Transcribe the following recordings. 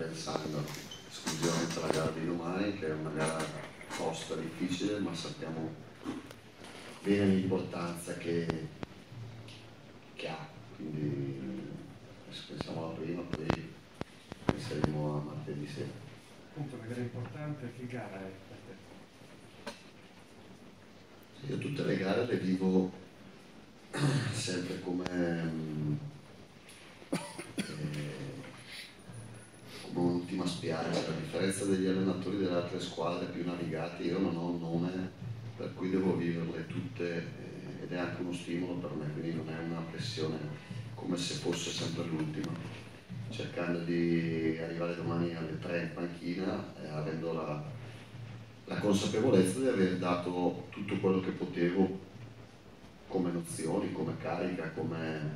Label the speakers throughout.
Speaker 1: pensando esclusivamente alla gara di domani, che è una gara tosta, difficile, ma sappiamo bene l'importanza che ha, quindi pensiamo alla prima, poi penseremo a martedì sera.
Speaker 2: Appunto, una gara importante, che gara è per te?
Speaker 1: Io tutte le gare le vivo sempre come un'ultima spiaggia. A differenza degli allenatori delle altre squadre più navigati, io non ho un nome per cui devo viverle tutte, ed è anche uno stimolo per me, quindi non è una pressione come se fosse sempre l'ultima, cercando di arrivare domani alle 3 in panchina, avendo la consapevolezza di aver dato tutto quello che potevo come nozioni, come carica, come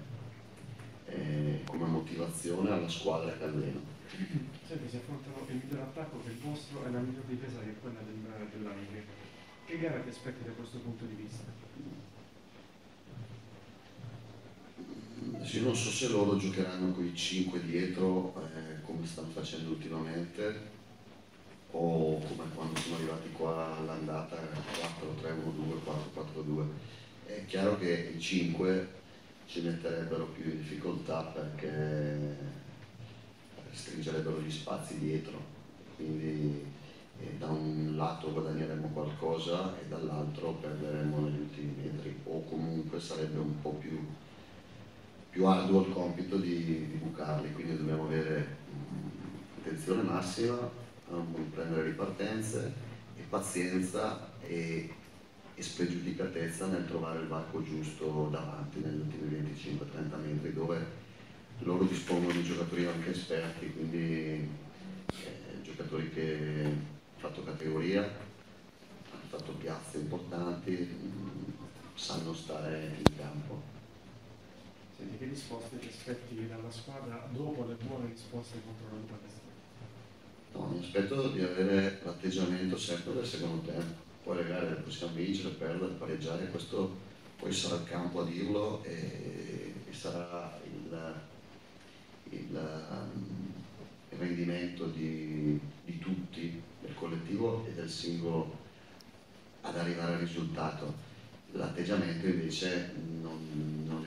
Speaker 1: motivazione alla squadra che alleno.
Speaker 2: Senti, si affrontano il miglior attacco che è il vostro e la miglior difesa che è quella dell'Amiche. Che gara ti aspetti da questo punto di vista?
Speaker 1: Io non so se loro giocheranno con i 5 dietro, come stanno facendo ultimamente, o come quando sono arrivati qua all'andata 4-3-1-2, 4-4-2. È chiaro che i 5 ci metterebbero più in difficoltà perché stringerebbero gli spazi dietro, quindi da un lato guadagneremmo qualcosa e dall'altro perderemmo negli ultimi metri, o comunque sarebbe un po' più arduo il compito di bucarli, quindi dobbiamo avere attenzione massima a non prendere ripartenze e pazienza e spregiudicatezza nel trovare il varco giusto davanti negli ultimi 25-30 metri, dove loro dispongono di giocatori anche esperti, quindi giocatori che hanno fatto categoria, hanno fatto piazze importanti, sanno stare in campo.
Speaker 2: Senti, che risposte ti aspetti dalla squadra dopo le buone risposte contro la Budapest?
Speaker 1: No, mi aspetto di avere l'atteggiamento sempre del secondo tempo. Poi le gare le possiamo vincere, perdere, pareggiare, questo poi sarà il campo a dirlo e sarà il rendimento di tutti, del collettivo e del singolo, ad arrivare al risultato. L'atteggiamento invece non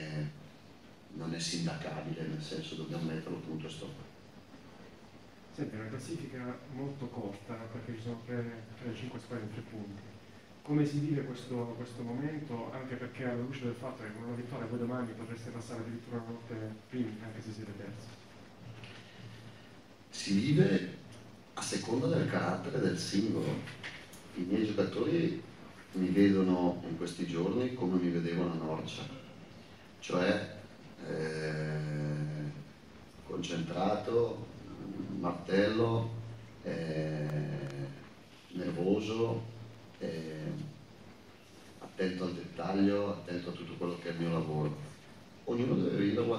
Speaker 1: è sindacabile, nel senso dobbiamo metterlo punto e stop.
Speaker 2: Senti, è una classifica molto corta perché ci sono 5 squadre in 3 punti. Come si vive questo momento, anche perché alla luce del fatto che con una vittoria voi domani potreste passare addirittura una notte primi, anche se siete terzi?
Speaker 1: Si vive a seconda del carattere del singolo. I miei giocatori mi vedono in questi giorni come mi vedevano a Norcia, cioè concentrato, martello, nervoso, attento al dettaglio, attento a tutto quello che è il mio lavoro. Ognuno deve viverla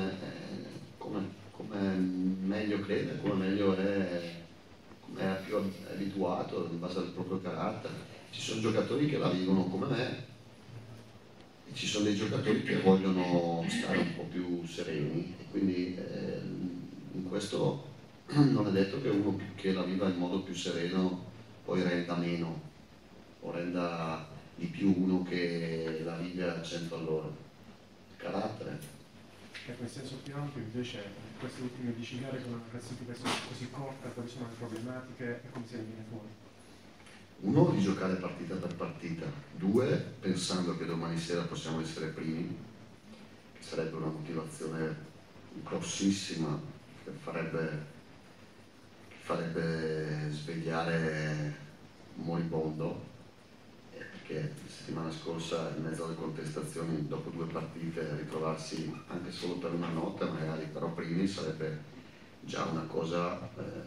Speaker 1: come meglio crede, come meglio come è più abituato in base al proprio carattere. Ci sono giocatori che la vivono come me e ci sono dei giocatori che vogliono stare un po' più sereni, e quindi in questo non è detto che uno che la viva in modo più sereno poi renda meno o renda di più uno che la vive a 100 all'ora. Carattere.
Speaker 2: E nel senso più ampio invece, in queste ultime 10 gare con una classifica così corta, quali sono le problematiche e come si viene fuori?
Speaker 1: Uno, di giocare partita per partita. Due, pensando che domani sera possiamo essere primi, che sarebbe una motivazione grossissima che farebbe svegliare un moribondo, perché la settimana scorsa in mezzo alle contestazioni, dopo 2 partite, ritrovarsi anche solo per una notte magari, però primi, sarebbe già una cosa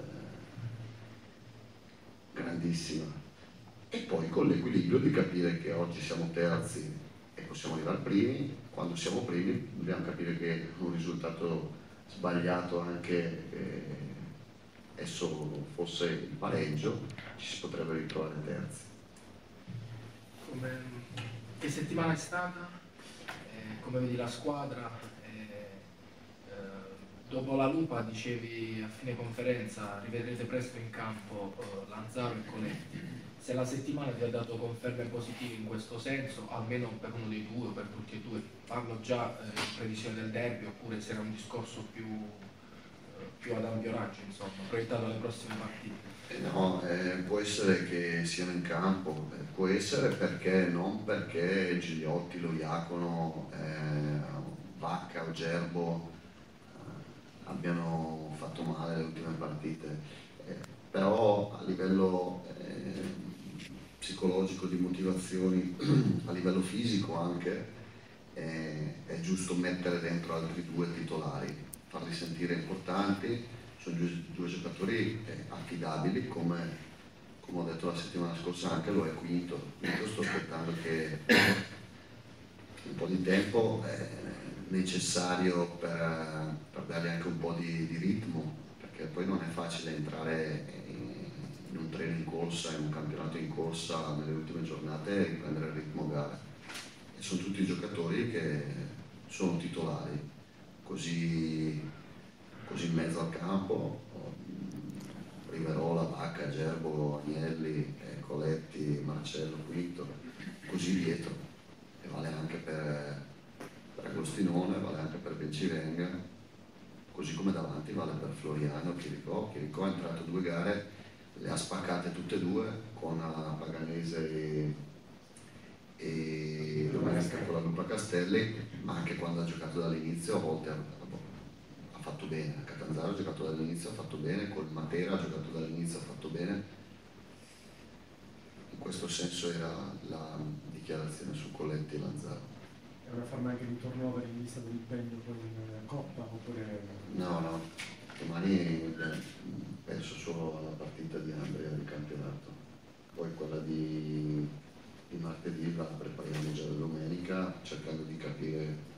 Speaker 1: grandissima. E poi con l'equilibrio di capire che oggi siamo terzi e possiamo arrivare primi. Quando siamo primi dobbiamo capire che un risultato sbagliato, anche che esso fosse il pareggio, ci si potrebbe ritrovare terzi.
Speaker 3: Che settimana è stata? Come vedi la squadra? Dopo la Lupa dicevi a fine conferenza rivedrete presto in campo Lanzaro e Coletti. Se la settimana ti ha dato conferme positive in questo senso, almeno per uno dei due o per tutti e due, parlo già in previsione del derby, oppure se era un discorso più ad ampio raggio, insomma, proiettato alle prossime partite?
Speaker 1: No, può essere che siano in campo, può essere perché non perché Gigliotti, lo Iacono, Vacca o Gerbo abbiano fatto male le ultime partite, però a livello psicologico, di motivazioni, a livello fisico anche, è giusto mettere dentro altri due titolari, farli sentire importanti. Sono due giocatori affidabili, come ho detto la settimana scorsa anche lo è Quinto. Sto aspettando che un po' di tempo è necessario per dargli anche un po' di ritmo, perché poi non è facile entrare in un treno in corsa, in un campionato in corsa nelle ultime giornate e riprendere il ritmo gara. E sono tutti giocatori che sono titolari, così in mezzo al campo, Riverola, Vacca, Gerbo, Agnelli, Coletti, Marcello, Quinto, così dietro. E vale anche per Agostinone, vale anche per Bencivenga, così come davanti vale per Floriano, Chiricò. Chiricò è entrato 2 gare, le ha spaccate tutte e 2, con Paganese e domenica con la Lupa Castelli, ma anche quando ha giocato dall'inizio a volte ha fatto bene. A Catanzaro ha giocato dall'inizio, ha fatto bene, col Matera ha giocato dall'inizio, ha fatto bene. In questo senso era la dichiarazione su Coletti e Lanzaro.
Speaker 2: È una forma anche di turnover in vista dell'impegno poi in Coppa, oppure...
Speaker 1: No, domani penso solo alla partita di Andrea di campionato, poi quella di martedì la prepariamo già la domenica, cercando di capire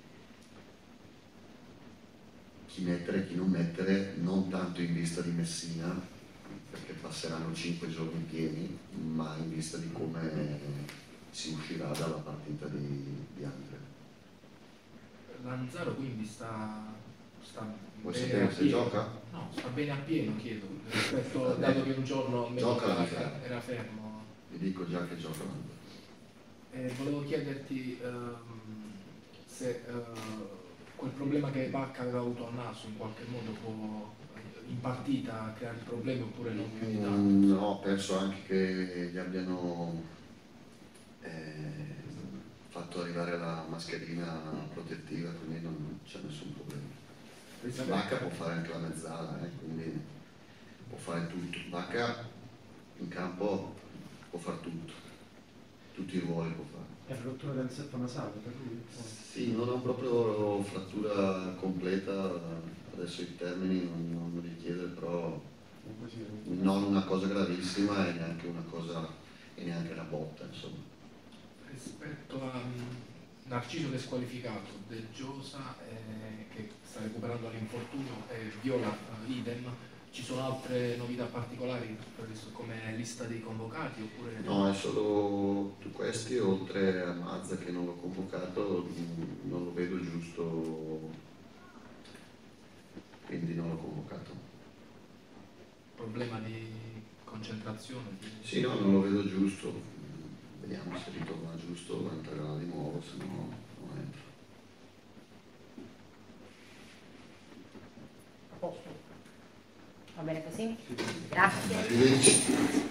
Speaker 1: chi mettere e chi non mettere, non tanto in vista di Messina, perché passeranno 5 giorni pieni, ma in vista di come si uscirà dalla partita di Andrea.
Speaker 3: Lanzaro quindi sta
Speaker 1: Vuoi
Speaker 3: bene
Speaker 1: sapere
Speaker 3: a
Speaker 1: se
Speaker 3: pieno?
Speaker 1: gioca?
Speaker 3: No, sta bene a pieno, chiedo, rispetto, dato che un giorno
Speaker 1: Gioca
Speaker 3: era fermo.
Speaker 1: Vi dico già che gioca Lanzaro.
Speaker 3: Volevo chiederti se quel problema che Vacca aveva avuto al naso in qualche modo può in partita creare problemi oppure non più di tanto?
Speaker 1: No, penso anche che gli abbiano fatto arrivare la mascherina protettiva, quindi non c'è nessun problema. Vacca può fare anche la mezzala, quindi può fare tutto. Vacca in campo può fare tutto, tutti i ruoli può fare.
Speaker 2: È rottura del setto nasale per lui?
Speaker 1: Sì, non ho proprio frattura completa, adesso i termini non me li chiede, però non una cosa gravissima e neanche una botta, insomma.
Speaker 3: Rispetto a Narciso che è squalificato, De Giosa che sta recuperando l'infortunio e Viola idem, ci sono altre novità particolari come lista dei convocati oppure...
Speaker 1: No, è solo questi, oltre a Mazza che non l'ho convocato, non lo vedo giusto, quindi non l'ho convocato.
Speaker 3: Problema di concentrazione?
Speaker 1: Sì, no, non lo vedo giusto. Vediamo se ritorna giusto, entrerà di nuovo, se no non entra.
Speaker 4: A posto. Va bene così? Grazie.
Speaker 1: Arrivederci.